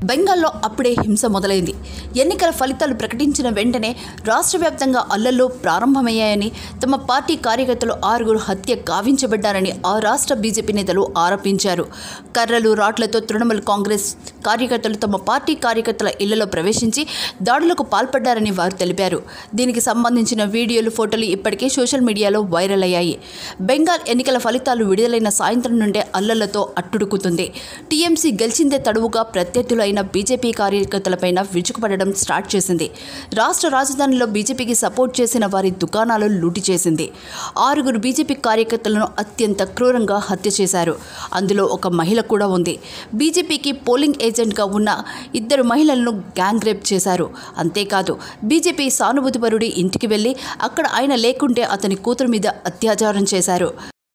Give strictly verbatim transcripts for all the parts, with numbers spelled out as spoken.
బెంగాల్లో అప్పుడే హింస మొదలైంది. ఎన్నికల ఫలితాలు ప్రకటించిన వెంటనే రాష్ట్ర వ్యాప్తంగా అల్లర్లు ప్రారంభమయ్యాయని, తమ పార్టీ కార్యకర్తలు ఆరుగురు హత్య గావించబడ్డారని ఆ రాష్ట్ర బీజేపీ నేతలు ఆరోపించారు. కర్రలు, రాట్లతో తృణమూల్ కాంగ్రెస్ కార్యకర్తలు తమ పార్టీ కార్యకర్తల ఇళ్లలో ప్రవేశించి దాడులకు పాల్పడ్డారని వారు తెలిపారు. దీనికి సంబంధించిన వీడియోలు, ఫోటోలు ఇప్పటికే సోషల్ మీడియాలో వైరల్ అయ్యాయి. బెంగాల్ ఎన్నికల ఫలితాలు విడుదలైన సాయంత్రం నుండే అల్లర్లతో అట్టుడుకుతుంది. టీఎంసీ గెలిచిందే తడువుగా ప్రత్యర్థులు అయిన బీజేపీ కార్యకర్తలపైన విరుచుకుపడడం స్టార్ట్ చేసింది. రాష్ట్ర రాజధానిలో బీజేపీకి సపోర్ట్ చేసిన వారి దుకాణాలు లూటి చేసింది. ఆరుగురు బీజేపీ కార్యకర్తలను అత్యంత క్రూరంగా హత్య చేశారు. అందులో ఒక మహిళ కూడా ఉంది. బీజేపీకి పోలింగ్ ఏజెంట్గా ఉన్న ఇద్దరు మహిళలను గ్యాంగ్ రేప్ చేశారు. అంతేకాదు, బీజేపీ సానుభూతిపరుడి ఇంటికి వెళ్లి అక్కడ ఆయన లేకుంటే అతని కూతురు మీద అత్యాచారం చేశారు.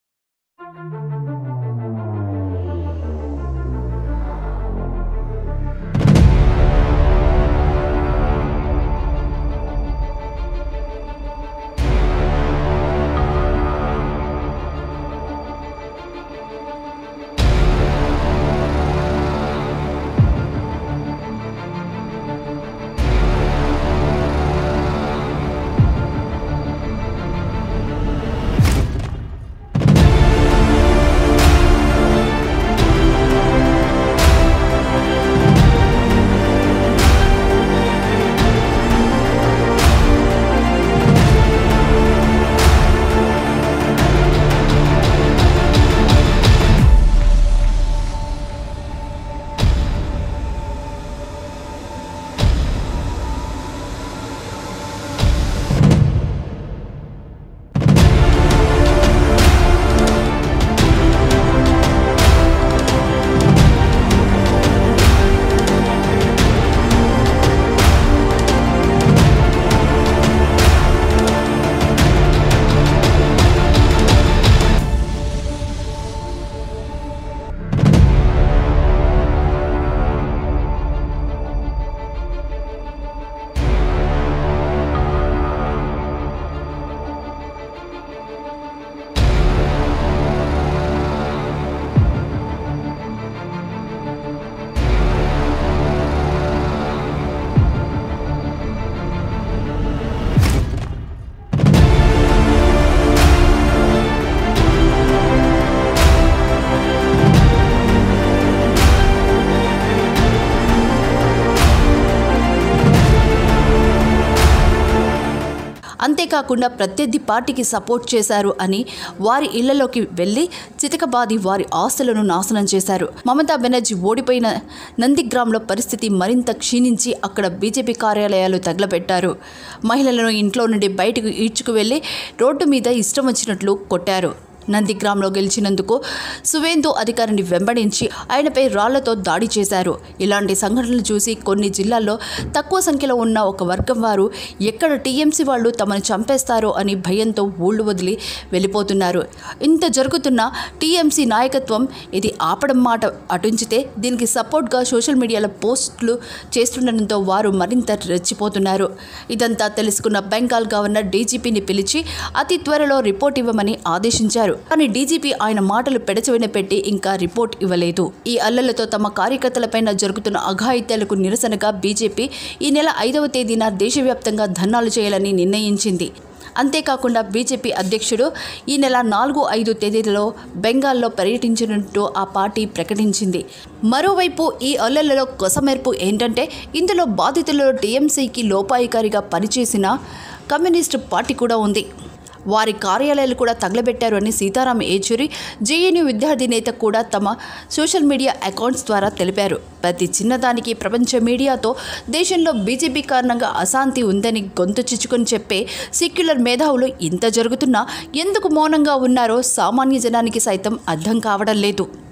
అంతేకాకుండా ప్రత్యర్థి పార్టీకి సపోర్ట్ చేశారు అని వారి ఇళ్లలోకి వెళ్లి చితకబాది వారి ఆస్తులను నాశనం చేశారు. మమతా బెనర్జీ ఓడిపోయిన నందిగ్రామ్లో పరిస్థితి మరింత క్షీణించి అక్కడ బీజేపీ కార్యాలయాలు తగలబెట్టారు. మహిళలను ఇంట్లో నుండి బయటకు ఈడ్చుకు వెళ్లి రోడ్డు మీద ఇష్టం వచ్చినట్లు కొట్టారు. నందిగ్రామ్లో గెలిచినందుకు సువేందు అధికారిని వెంబడించి ఆయనపై రాళ్లతో దాడి చేశారు. ఇలాంటి సంఘటనలు చూసి కొన్ని జిల్లాల్లో తక్కువ సంఖ్యలో ఉన్న ఒక వర్గం వారు ఎక్కడ టీఎంసీ వాళ్ళు తమను చంపేస్తారో అని భయంతో ఊళ్ళు వదిలి వెళ్ళిపోతున్నారు. ఇంత జరుగుతున్న టీఎంసీ నాయకత్వం ఇది ఆపడం మాట అటుంచితే దీనికి సపోర్ట్గా సోషల్ మీడియాలో పోస్టులు చేస్తుండటంతో వారు మరింత రెచ్చిపోతున్నారు. ఇదంతా తెలుసుకున్న బెంగాల్ గవర్నర్ డీజీపీని పిలిచి అతి త్వరలో రిపోర్ట్ ఇవ్వమని ఆదేశించారు. కానీ డీజీపీ ఆయన మాటలు పెడచెవిన పెట్టి ఇంకా రిపోర్ట్ ఇవ్వలేదు. ఈ అల్లర్లతో తమ కార్యకర్తలపైన జరుగుతున్న అఘాయిత్యాలకు నిరసనగా బీజేపీ ఈ నెల ఐదవ తేదీన దేశవ్యాప్తంగా ధర్నాలు చేయాలని నిర్ణయించింది. అంతేకాకుండా బీజేపీ అధ్యక్షుడు ఈ నెల నాలుగు ఐదు తేదీలలో బెంగాల్లో పర్యటించినట్టు ఆ పార్టీ ప్రకటించింది. మరోవైపు ఈ అల్లర్లలో కొసమెరుపు ఏంటంటే ఇందులో బాధితులలో టీఎంసీకి లోపాయికారిగా పనిచేసిన కమ్యూనిస్టు పార్టీ కూడా ఉంది. వారి కార్యాలయాలు కూడా తగలబెట్టారు అని సీతారాం ఏచూరి, జేఎన్యూ విద్యార్థి నేత కూడా తమ సోషల్ మీడియా అకౌంట్స్ ద్వారా తెలిపారు. ప్రతి చిన్నదానికి ప్రపంచ మీడియాతో దేశంలో బీజేపీ కారణంగా అశాంతి ఉందని గొంతు చిచ్చుకొని చెప్పే సెక్యులర్ మేధావులు ఇంత జరుగుతున్నా ఎందుకు మౌనంగా ఉన్నారో సామాన్య జనానికి సైతం అర్థం కావడం లేదు.